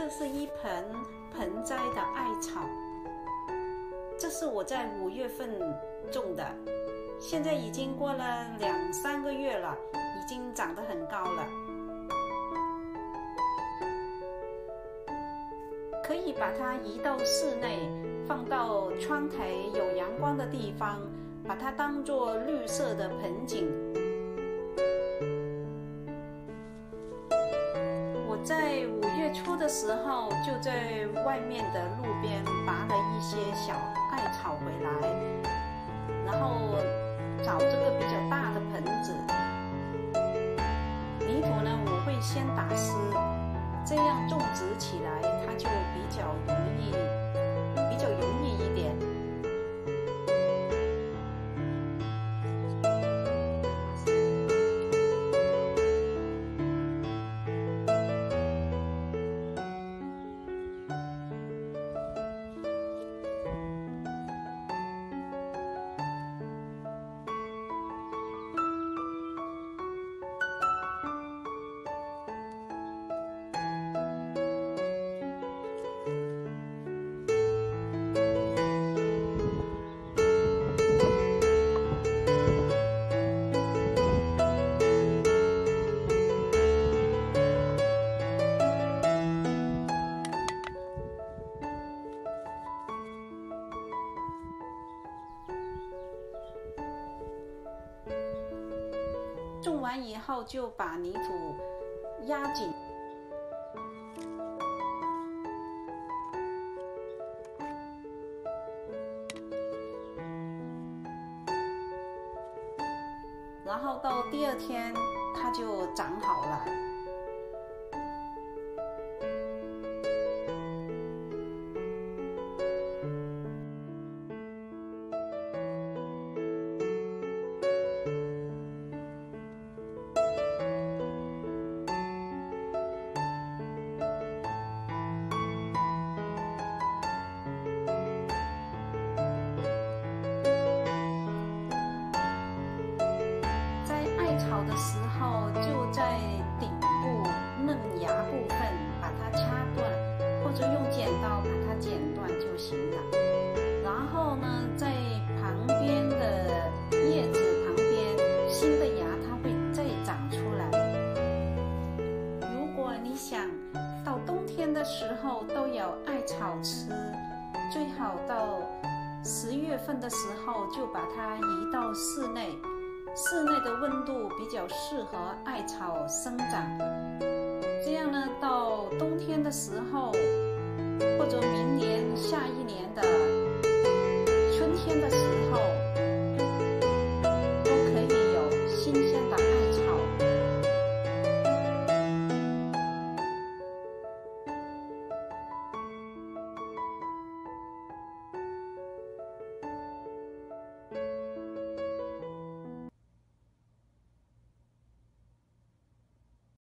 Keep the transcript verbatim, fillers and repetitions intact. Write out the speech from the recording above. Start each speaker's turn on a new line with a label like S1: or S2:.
S1: 是一盆盆栽的艾草，这是我在五月份种的，现在已经过了两三个月了，已经长得很高了。可以把它移到室内，放到窗台有阳光的地方，把它当作绿色的盆景。我在五月初的时候，就在外面的路边拔了一些小艾草回来，然后找这个比较大的盆子。泥土呢，我会先打湿，这样种植起来它就比较容易，比较容易一点。种完以后就把泥土压紧，然后到第二天它就长好了。的时候就在顶部嫩芽部分把它掐断，或者用剪刀把它剪断就行了。然后呢，在旁边的叶子旁边新的芽它会再长出来。如果你想到冬天的时候都有艾草吃，最好到十月份的时候就把它移到室内。室内的温度比较适合艾草生长，这样呢，到冬天的时候，或者明年下一年的